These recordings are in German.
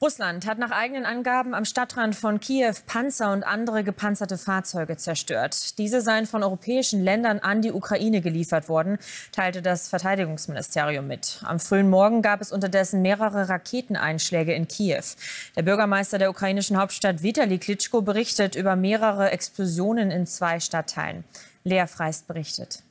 Russland hat nach eigenen Angaben am Stadtrand von Kiew Panzer und andere gepanzerte Fahrzeuge zerstört. Diese seien von europäischen Ländern an die Ukraine geliefert worden, teilte das Verteidigungsministerium mit. Am frühen Morgen gab es unterdessen mehrere Raketeneinschläge in Kiew. Der Bürgermeister der ukrainischen Hauptstadt Vitali Klitschko berichtet über mehrere Explosionen in 2 Stadtteilen. Lea Freist berichtet.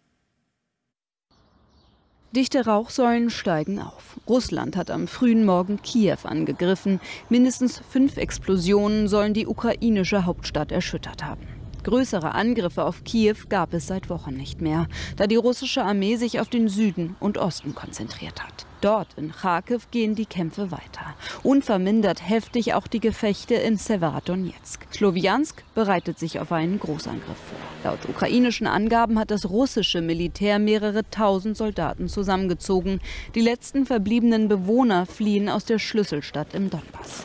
Dichte Rauchsäulen steigen auf. Russland hat am frühen Morgen Kiew angegriffen. Mindestens 5 Explosionen sollen die ukrainische Hauptstadt erschüttert haben. Größere Angriffe auf Kiew gab es seit Wochen nicht mehr, da die russische Armee sich auf den Süden und Osten konzentriert hat. Dort in Charkiw gehen die Kämpfe weiter. Unvermindert heftig auch die Gefechte in Severodonezk. Slowjansk bereitet sich auf einen Großangriff vor. Laut ukrainischen Angaben hat das russische Militär mehrere tausend Soldaten zusammengezogen. Die letzten verbliebenen Bewohner fliehen aus der Schlüsselstadt im Donbass.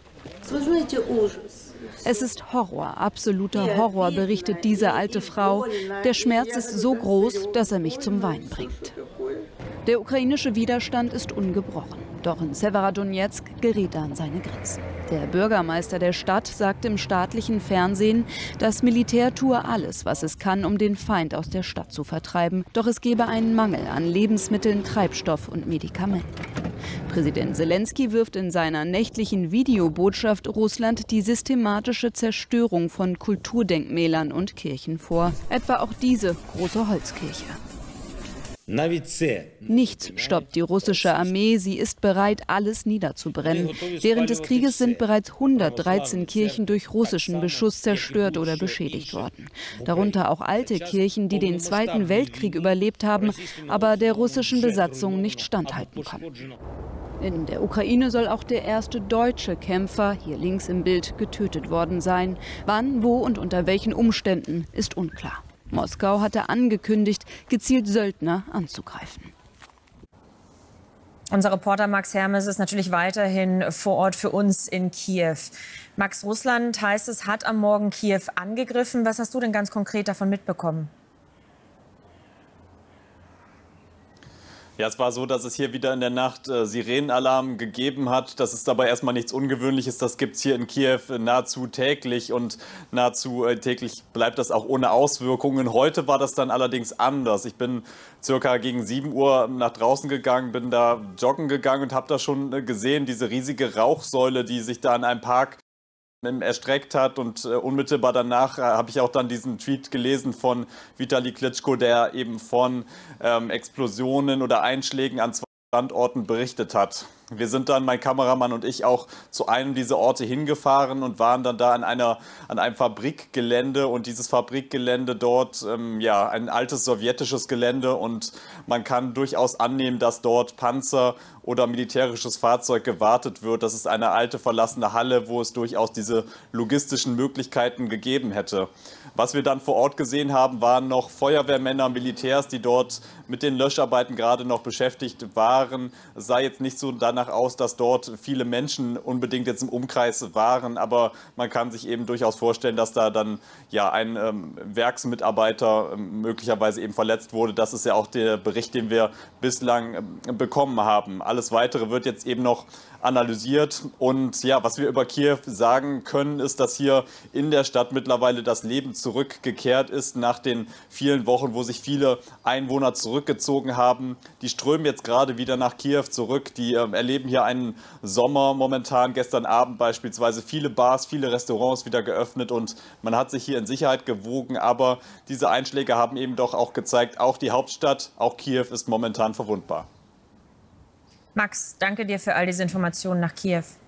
Es ist Horror, absoluter Horror, berichtet diese alte Frau. Der Schmerz ist so groß, dass er mich zum Weinen bringt. Der ukrainische Widerstand ist ungebrochen. Doch in Severodonezk geriet er an seine Grenzen. Der Bürgermeister der Stadt sagt im staatlichen Fernsehen, das Militär tue alles, was es kann, um den Feind aus der Stadt zu vertreiben. Doch es gebe einen Mangel an Lebensmitteln, Treibstoff und Medikamenten. Präsident Selenskyj wirft in seiner nächtlichen Videobotschaft Russland die systematische Zerstörung von Kulturdenkmälern und Kirchen vor. Etwa auch diese große Holzkirche. Nichts stoppt die russische Armee. Sie ist bereit, alles niederzubrennen. Während des Krieges sind bereits 113 Kirchen durch russischen Beschuss zerstört oder beschädigt worden. Darunter auch alte Kirchen, die den Zweiten Weltkrieg überlebt haben, aber der russischen Besatzung nicht standhalten konnten. In der Ukraine soll auch der erste deutsche Kämpfer, hier links im Bild, getötet worden sein. Wann, wo und unter welchen Umständen ist unklar. Moskau hatte angekündigt, gezielt Söldner anzugreifen. Unser Reporter Max Hermes ist natürlich weiterhin vor Ort für uns in Kiew. Max, Russland, heißt es, hat am Morgen Kiew angegriffen. Was hast du denn ganz konkret davon mitbekommen? Ja, es war so, dass es hier wieder in der Nacht Sirenenalarm gegeben hat. Das ist dabei erstmal nichts Ungewöhnliches. Das gibt es hier in Kiew nahezu täglich und nahezu täglich bleibt das auch ohne Auswirkungen. Heute war das dann allerdings anders. Ich bin circa gegen 7 Uhr nach draußen gegangen, bin da joggen gegangen und habe da schon gesehen, diese riesige Rauchsäule, die sich da in einem Park erstreckt hat, und unmittelbar danach habe ich auch dann diesen Tweet gelesen von Vitali Klitschko, der eben von Explosionen oder Einschlägen an 2 Standorten berichtet hat. Wir sind dann, mein Kameramann und ich, auch zu einem dieser Orte hingefahren und waren dann da an einem Fabrikgelände, und dieses Fabrikgelände dort, ja, ein altes sowjetisches Gelände, und man kann durchaus annehmen, dass dort Panzer oder militärisches Fahrzeug gewartet wird. Das ist eine alte verlassene Halle, wo es durchaus diese logistischen Möglichkeiten gegeben hätte. Was wir dann vor Ort gesehen haben, waren noch Feuerwehrmänner, Militärs, die dort mit den Löscharbeiten gerade noch beschäftigt waren. Es sah jetzt nicht so danach aus, dass dort viele Menschen unbedingt jetzt im Umkreis waren, aber man kann sich eben durchaus vorstellen, dass da dann ja ein Werksmitarbeiter möglicherweise eben verletzt wurde. Das ist ja auch der Bericht, den wir bislang bekommen haben. Alles Weitere wird jetzt eben noch analysiert, und ja, was wir über Kiew sagen können, ist, dass hier in der Stadt mittlerweile das Leben zurückgekehrt ist nach den vielen Wochen, wo sich viele Einwohner zurückgezogen haben. Die strömen jetzt gerade wieder nach Kiew zurück. Die erleben hier einen Sommer momentan. Gestern Abend beispielsweise viele Bars, viele Restaurants wieder geöffnet, und man hat sich hier in Sicherheit gewogen. Aber diese Einschläge haben eben doch auch gezeigt, auch die Hauptstadt, auch Kiew ist momentan verwundbar. Max, danke dir für all diese Informationen nach Kiew.